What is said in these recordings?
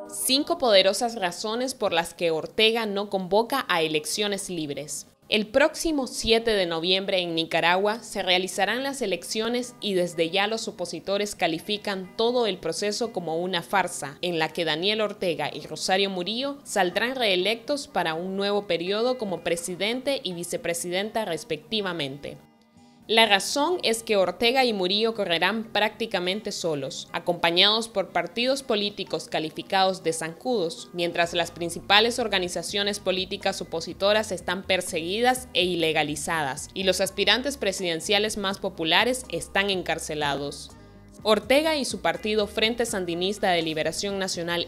5 poderosas razones por las que Ortega no convoca a elecciones libres. El próximo 7 de noviembre en Nicaragua se realizarán las elecciones y desde ya los opositores califican todo el proceso como una farsa, en la que Daniel Ortega y Rosario Murillo saldrán reelectos para un nuevo periodo como presidente y vicepresidenta respectivamente. La razón es que Ortega y Murillo correrán prácticamente solos, acompañados por partidos políticos calificados de zancudos, mientras las principales organizaciones políticas opositoras están perseguidas e ilegalizadas, y los aspirantes presidenciales más populares están encarcelados. Ortega y su partido Frente Sandinista de Liberación Nacional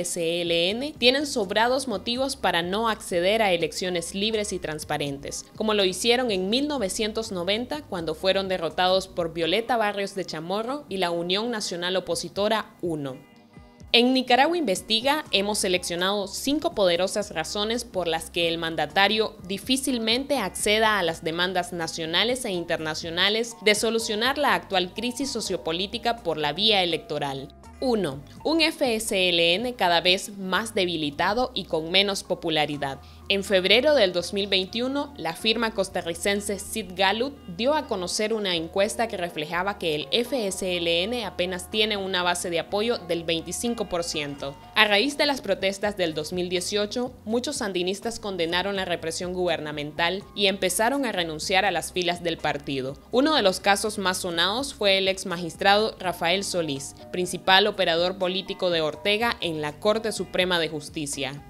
FSLN tienen sobrados motivos para no acceder a elecciones libres y transparentes, como lo hicieron en 1990 cuando fueron derrotados por Violeta Barrios de Chamorro y la Unión Nacional Opositora UNO. En Nicaragua Investiga hemos seleccionado 5 poderosas razones por las que el mandatario difícilmente acceda a las demandas nacionales e internacionales de solucionar la actual crisis sociopolítica por la vía electoral. 1. Un FSLN cada vez más debilitado y con menos popularidad. En febrero del 2021, la firma costarricense Sid Gallup dio a conocer una encuesta que reflejaba que el FSLN apenas tiene una base de apoyo del 25%. A raíz de las protestas del 2018, muchos sandinistas condenaron la represión gubernamental y empezaron a renunciar a las filas del partido. Uno de los casos más sonados fue el ex magistrado Rafael Solís, principal operador político de Ortega en la Corte Suprema de Justicia.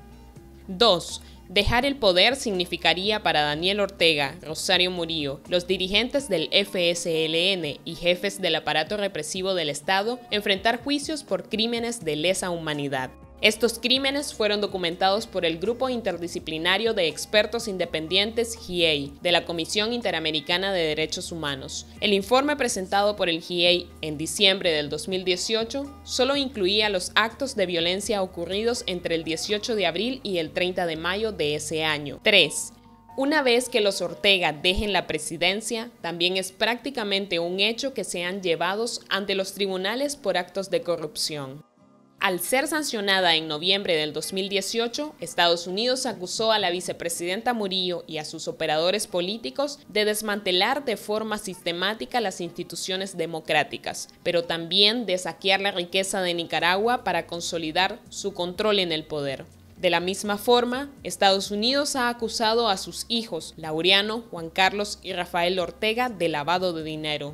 2. Dejar el poder significaría para Daniel Ortega, Rosario Murillo, los dirigentes del FSLN y jefes del aparato represivo del Estado enfrentar juicios por crímenes de lesa humanidad. Estos crímenes fueron documentados por el Grupo Interdisciplinario de Expertos Independientes GIEI, de la Comisión Interamericana de Derechos Humanos. El informe presentado por el GIEI en diciembre del 2018 solo incluía los actos de violencia ocurridos entre el 18 de abril y el 30 de mayo de ese año. 3. Una vez que los Ortega dejen la presidencia, también es prácticamente un hecho que sean llevados ante los tribunales por actos de corrupción. Al ser sancionada en noviembre del 2018, Estados Unidos acusó a la vicepresidenta Murillo y a sus operadores políticos de desmantelar de forma sistemática las instituciones democráticas, pero también de saquear la riqueza de Nicaragua para consolidar su control en el poder. De la misma forma, Estados Unidos ha acusado a sus hijos, Laureano, Juan Carlos y Rafael Ortega, de lavado de dinero.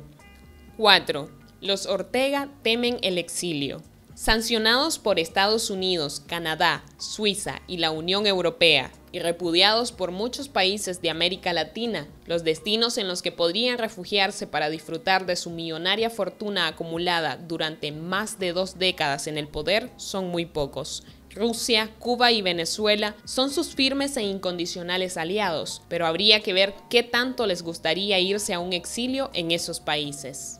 4. Los Ortega temen el exilio. Sancionados por Estados Unidos, Canadá, Suiza y la Unión Europea, y repudiados por muchos países de América Latina, los destinos en los que podrían refugiarse para disfrutar de su millonaria fortuna acumulada durante más de 2 décadas en el poder son muy pocos. Rusia, Cuba y Venezuela son sus firmes e incondicionales aliados, pero habría que ver qué tanto les gustaría irse a un exilio en esos países.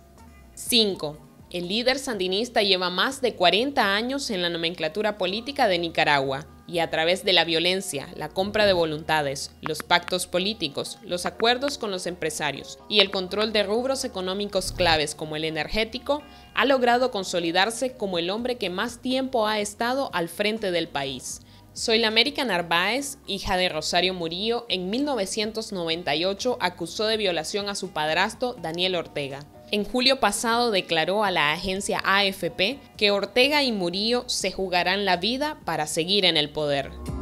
5. El líder sandinista lleva más de 40 años en la nomenclatura política de Nicaragua y a través de la violencia, la compra de voluntades, los pactos políticos, los acuerdos con los empresarios y el control de rubros económicos claves como el energético, ha logrado consolidarse como el hombre que más tiempo ha estado al frente del país. Soylamérica Narváez, hija de Rosario Murillo, en 1998 acusó de violación a su padrastro Daniel Ortega. En julio pasado declaró a la agencia AFP que Ortega y Murillo se jugarán la vida para seguir en el poder.